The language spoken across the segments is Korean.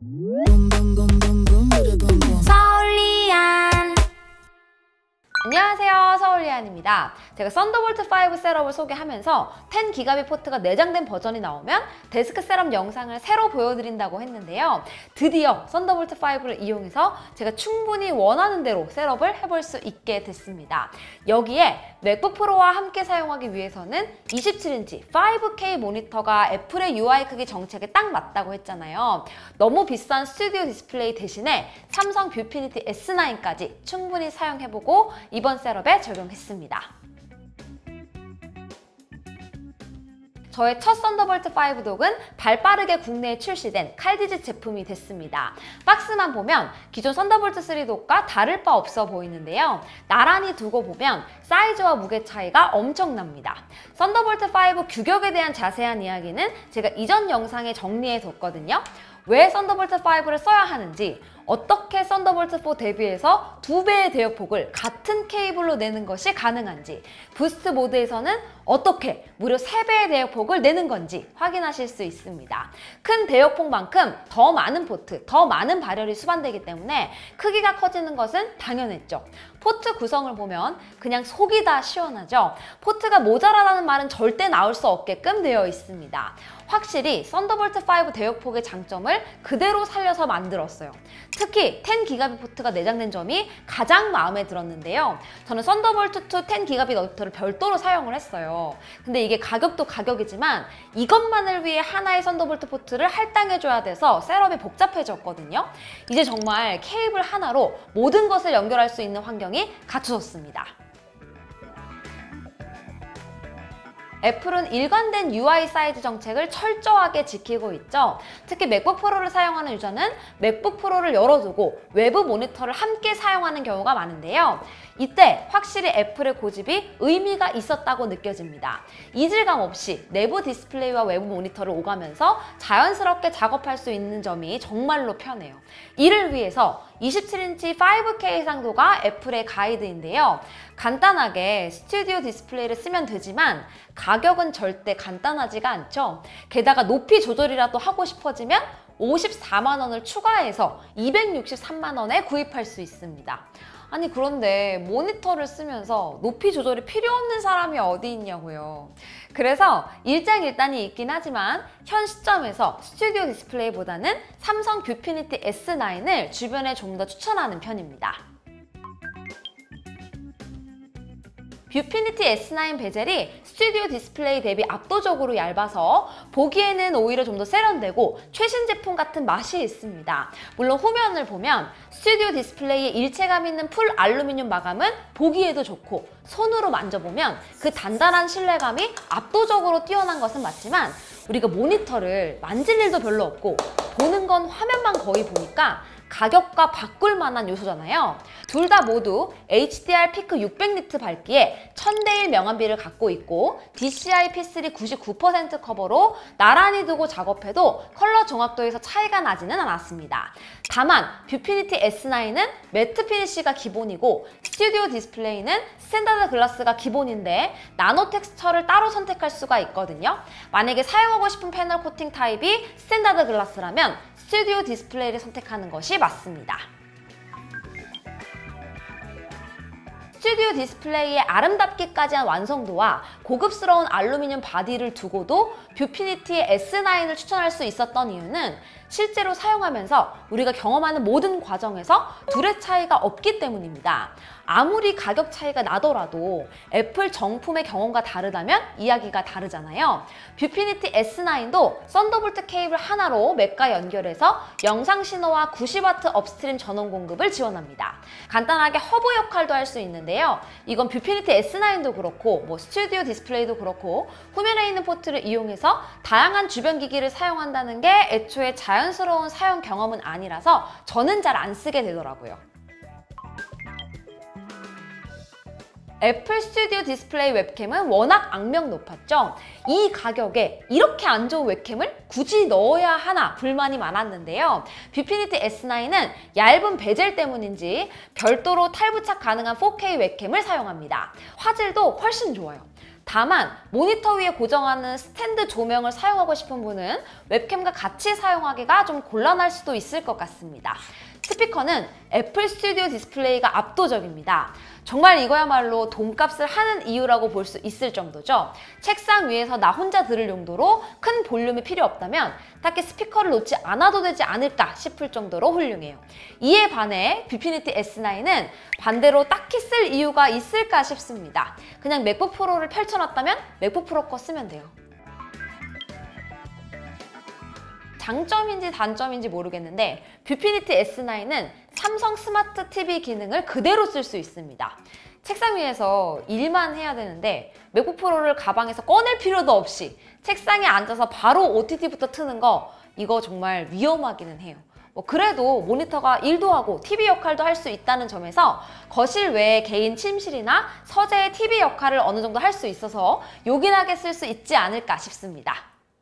서울리안. 안녕하세요, 서울리안입니다. 제가 썬더볼트 5 셋업을 소개하면서 10GB 포트가 내장된 버전이 나오면 데스크 셋업 영상을 새로 보여드린다고 했는데요. 드디어 썬더볼트 5를 이용해서 제가 충분히 원하는 대로 셋업을 해볼 수 있게 됐습니다. 여기에 맥북 프로와 함께 사용하기 위해서는 27인치 5K 모니터가 애플의 UI 크기 정책에 딱 맞다고 했잖아요. 너무 비싼 스튜디오 디스플레이 대신에 삼성 뷰피니티 S9까지 충분히 사용해보고 이번 셋업에 적용했습니다. 저의 첫 썬더볼트 5 독은 발빠르게 국내에 출시된 칼디지 제품이 됐습니다. 박스만 보면 기존 썬더볼트 3 독과 다를 바 없어 보이는데요. 나란히 두고 보면 사이즈와 무게 차이가 엄청납니다. 썬더볼트 5 규격에 대한 자세한 이야기는 제가 이전 영상에 정리해뒀거든요. 왜 썬더볼트 5를 써야 하는지, 어떻게 썬더볼트 4 대비해서 2배의 대역폭을 같은 케이블로 내는 것이 가능한지, 부스트 모드에서는 어떻게 무려 3배의 대역폭을 내는 건지 확인하실 수 있습니다. 큰 대역폭만큼 더 많은 포트, 더 많은 발열이 수반되기 때문에 크기가 커지는 것은 당연했죠. 포트 구성을 보면 그냥 속이 다 시원하죠. 포트가 모자라다는 말은 절대 나올 수 없게끔 되어 있습니다. 확실히 썬더볼트 5 대역폭의 장점을 그대로 살려서 만들었어요. 특히 10GB 포트가 내장된 점이 가장 마음에 들었는데요. 저는 썬더볼트 2 10GB 어댑터를 별도로 사용을 했어요. 근데 이게 가격도 가격이지만 이것만을 위해 하나의 썬더볼트 포트를 할당해줘야 돼서 셋업이 복잡해졌거든요. 이제 정말 케이블 하나로 모든 것을 연결할 수 있는 환경이 갖춰졌습니다. 애플은 일관된 UI 사이즈 정책을 철저하게 지키고 있죠. 특히 맥북 프로를 사용하는 유저는 맥북 프로를 열어두고 외부 모니터를 함께 사용하는 경우가 많은데요. 이때 확실히 애플의 고집이 의미가 있었다고 느껴집니다. 이질감 없이 내부 디스플레이와 외부 모니터를 오가면서 자연스럽게 작업할 수 있는 점이 정말로 편해요. 이를 위해서 27인치 5K 해상도가 애플의 가이드인데요. 간단하게 스튜디오 디스플레이를 쓰면 되지만 가격은 절대 간단하지가 않죠. 게다가 높이 조절이라도 하고 싶어지면 54만 원을 추가해서 263만 원에 구입할 수 있습니다. 아니 그런데 모니터를 쓰면서 높이 조절이 필요 없는 사람이 어디 있냐고요. 그래서 일장일단이 있긴 하지만 현 시점에서 스튜디오 디스플레이보다는 삼성 뷰피니티 S9을 주변에 좀 더 추천하는 편입니다. 뷰피니티 S9 베젤이 스튜디오 디스플레이 대비 압도적으로 얇아서 보기에는 오히려 좀 더 세련되고 최신 제품 같은 맛이 있습니다. 물론 후면을 보면 스튜디오 디스플레이에 일체감 있는 풀 알루미늄 마감은 보기에도 좋고 손으로 만져보면 그 단단한 실내감이 압도적으로 뛰어난 것은 맞지만 우리가 모니터를 만질 일도 별로 없고 보는 건 화면만 거의 보니까 가격과 바꿀 만한 요소잖아요. 둘 다 모두 HDR 피크 600니트 밝기에 1000대1 명암비를 갖고 있고 DCI P3 99% 커버로 나란히 두고 작업해도 컬러 정확도에서 차이가 나지는 않았습니다. 다만 뷰피니티 S9은 매트 피니쉬가 기본이고 스튜디오 디스플레이는 스탠다드 글라스가 기본인데 나노 텍스처를 따로 선택할 수가 있거든요. 만약에 사용하고 싶은 패널 코팅 타입이 스탠다드 글라스라면 스튜디오 디스플레이를 선택하는 것이 맞습니다. 스튜디오 디스플레이의 아름답기까지 한 완성도와 고급스러운 알루미늄 바디를 두고도 뷰피니티의 S9을 추천할 수 있었던 이유는 실제로 사용하면서 우리가 경험하는 모든 과정에서 둘의 차이가 없기 때문입니다. 아무리 가격 차이가 나더라도 애플 정품의 경험과 다르다면 이야기가 다르잖아요. 뷰피니티 S9도 썬더볼트 케이블 하나로 맥과 연결해서 영상 신호와 90W 업스트림 전원 공급을 지원합니다. 간단하게 허브 역할도 할 수 있는데요. 이건 뷰피니티 S9도 그렇고 스튜디오 디스플레이도 그렇고 후면에 있는 포트를 이용해서 다양한 주변 기기를 사용한다는 게 애초에 자연스러운 사용 경험은 아니라서 저는 잘 안 쓰게 되더라고요. 애플 스튜디오 디스플레이 웹캠은 워낙 악명 높았죠. 이 가격에 이렇게 안 좋은 웹캠을 굳이 넣어야 하나 불만이 많았는데요. 뷰피니티 S9은 얇은 베젤 때문인지 별도로 탈부착 가능한 4K 웹캠을 사용합니다. 화질도 훨씬 좋아요. 다만 모니터 위에 고정하는 스탠드 조명을 사용하고 싶은 분은 웹캠과 같이 사용하기가 좀 곤란할 수도 있을 것 같습니다. 스피커는 애플 스튜디오 디스플레이가 압도적입니다. 정말 이거야말로 돈값을 하는 이유라고 볼 수 있을 정도죠. 책상 위에서 나 혼자 들을 용도로 큰 볼륨이 필요 없다면 딱히 스피커를 놓지 않아도 되지 않을까 싶을 정도로 훌륭해요. 이에 반해 뷰피니티 S9은 반대로 딱히 쓸 이유가 있을까 싶습니다. 그냥 맥북 프로를 펼쳐놨다면 맥북 프로 거 쓰면 돼요. 장점인지 단점인지 모르겠는데 뷰피니티 S9은 삼성 스마트 TV 기능을 그대로 쓸 수 있습니다. 책상 위에서 일만 해야 되는데 맥북 프로를 가방에서 꺼낼 필요도 없이 책상에 앉아서 바로 OTT부터 트는 거 이거 정말 위험하기는 해요. 그래도 모니터가 일도 하고 TV 역할도 할 수 있다는 점에서 거실 외에 개인 침실이나 서재의 TV 역할을 어느 정도 할 수 있어서 요긴하게 쓸 수 있지 않을까 싶습니다.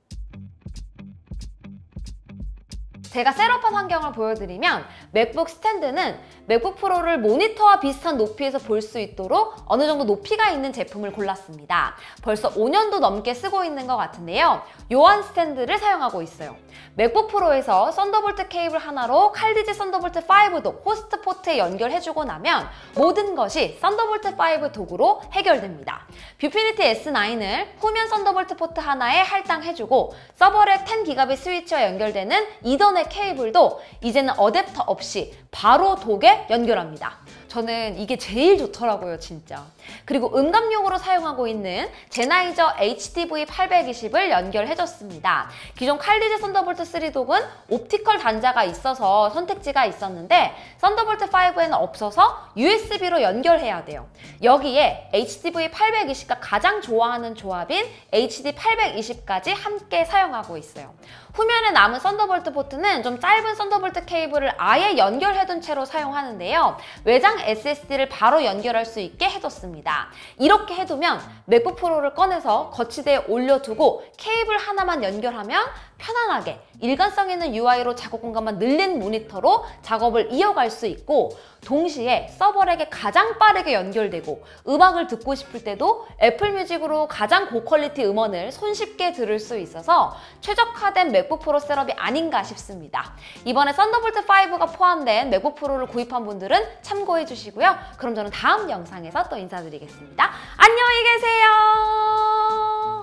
제가 셋업한 환경을 보여드리면 맥북 스탠드는 맥북 프로를 모니터와 비슷한 높이에서 볼 수 있도록 어느 정도 높이가 있는 제품을 골랐습니다. 벌써 5년도 넘게 쓰고 있는 것 같은데요. 요한 스탠드를 사용하고 있어요. 맥북 프로에서 썬더볼트 케이블 하나로 칼디지 썬더볼트 5도 호스트 포트에 연결해주고 나면 모든 것이 썬더볼트 5 도구로 해결됩니다. 뷰피니티 S9을 후면 썬더볼트 포트 하나에 할당해주고 서버랩 10GB 스위치와 연결되는 이더넷 케이블도 이제는 어댑터 없이 바로 독에 연결합니다. 저는 이게 제일 좋더라고요, 진짜. 그리고 음감용으로 사용하고 있는 제나이저 HDV820을 연결해줬습니다. 기존 칼디지 썬더볼트 3 독은 옵티컬 단자가 있어서 선택지가 있었는데 썬더볼트5에는 없어서 USB로 연결해야 돼요. 여기에 HDV820과 가장 좋아하는 조합인 HD820까지 함께 사용하고 있어요. 후면에 남은 썬더볼트 포트는 좀 짧은 썬더볼트 케이블을 아예 연결해둔 채로 사용하는데요. 외장 SSD를 바로 연결할 수 있게 해뒀습니다. 이렇게 해두면 맥북 프로를 꺼내서 거치대에 올려두고 케이블 하나만 연결하면 편안하게 일관성 있는 UI로 작업 공간만 늘린 모니터로 작업을 이어갈 수 있고 동시에 서버렉에 가장 빠르게 연결되고 음악을 듣고 싶을 때도 애플 뮤직으로 가장 고퀄리티 음원을 손쉽게 들을 수 있어서 최적화된 맥북 프로 셋업이 아닌가 싶습니다. 이번에 썬더볼트 5가 포함된 맥북 프로를 구입한 분들은 참고해 주시고요. 그럼 저는 다음 영상에서 또 인사드리겠습니다. 안녕히 계세요.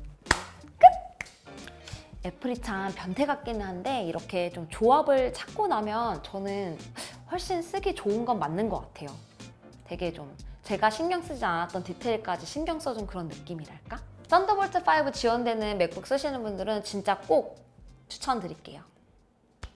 애플이 참 변태 같기는 한데 이렇게 좀 조합을 찾고 나면 저는 훨씬 쓰기 좋은 건 맞는 것 같아요. 되게 좀 제가 신경 쓰지 않았던 디테일까지 신경 써준 그런 느낌이랄까? 썬더볼트 5 지원되는 맥북 쓰시는 분들은 진짜 꼭 추천드릴게요.